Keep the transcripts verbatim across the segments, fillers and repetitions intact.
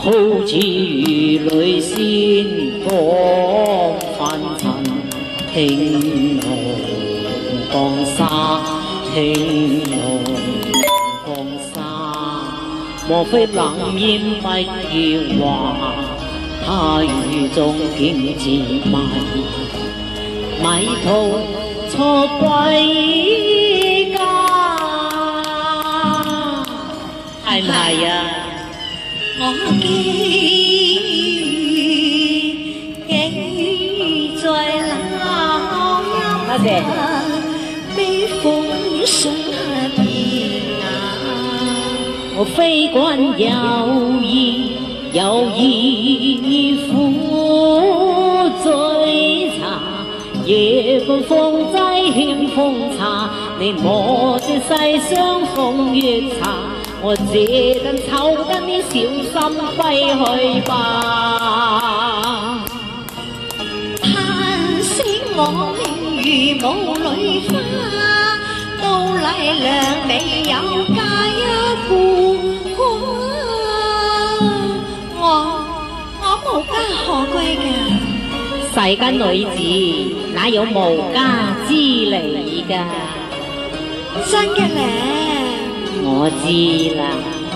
好似如淚仙光凡塵，輕紅光沙，輕紅光沙。莫非冷煙不要話，他雨中竟自迷，迷途錯歸家，係唔係啊？ 我記記在老蔭北風霜邊啊！ 我非慣有意有意苦追查，夜半風擠欠風茶，你我這世相逢月茶。我這等醜得你小心歸去吧。 嘆息我命如霧裏花，到麗娘未有嫁一顧我我無家可歸㗎。 世間女子哪有無家之理㗎？ 真嘅咧。 我知啦，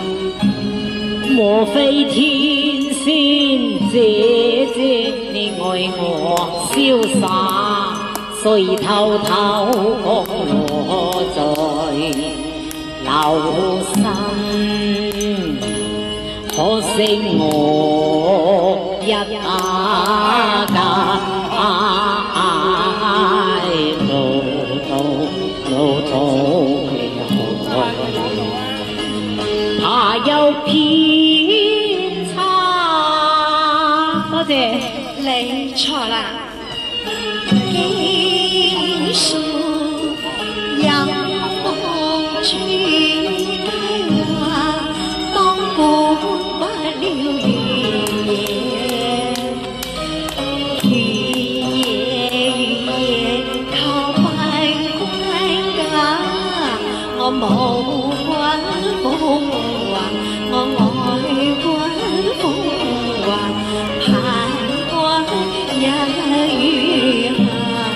莫非天仙姐姐你愛我瀟灑，所以偷偷降落在樓心。可惜我一家家路途路途。怕有偏差，多謝你錯啦。幾數有風吹雞話，當管不了月夜，月夜月夜靠關關家，我無關風。我愛君風華，盼君一雨下。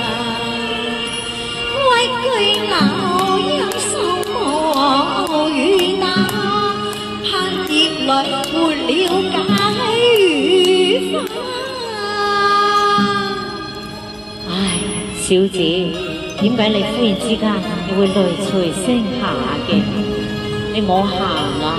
畏懼老蔭收無雨打，盼蝶來沒了解與花。 唉，小姐，點解你忽然之間你會淚垂聲下嘅？你冇行啊！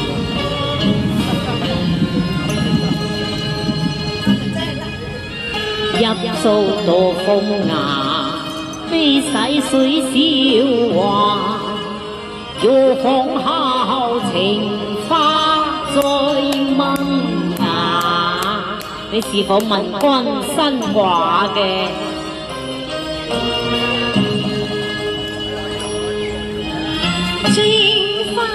入數多風雅，非洗水笑話。若放後情花再萌芽，你是否問君新話嘅？ 正花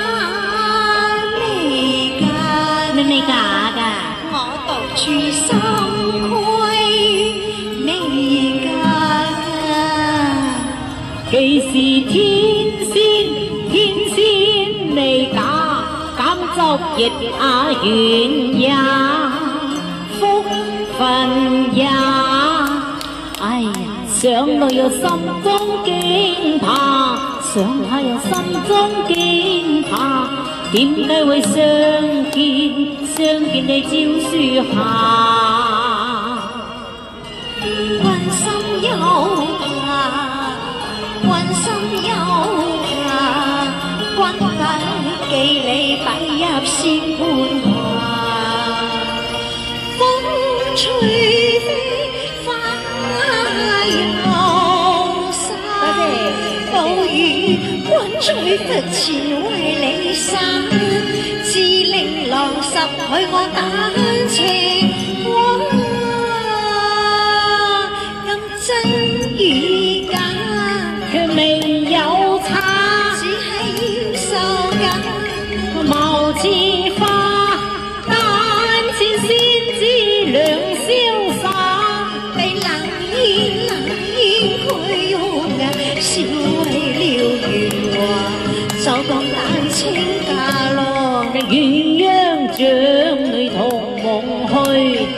未嫁， 你未嫁㗎？ 我獨處心虧未嫁。 既是天仙，天仙未嫁，減執亦阿緣也，福分也。哎呀，想到有心中驚怕，想下又心中驚怕，點解會相見？相見你朝書下， 君心有怕，君心有怕，君不記你擺入仙冠華，風吹飛花又散，暴雨君吹拂前為你散，自令郎十許我單情話，咁真與假卻未有差， 只係要受緊貌似花，但似仙子兩瀟灑， 被冷煙冷煙驅用嘅燒毀了圓華，就當單親嫁咯。 鸳鸯像女桃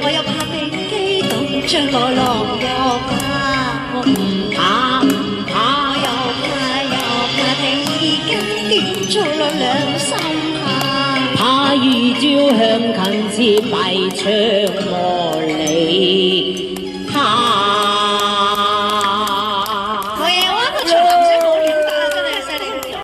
我又怕你激動，將我落又怕，我唔怕唔怕，我又怕又怕你跟斷咗我兩心下， 怕遇朝向近似迷長和離。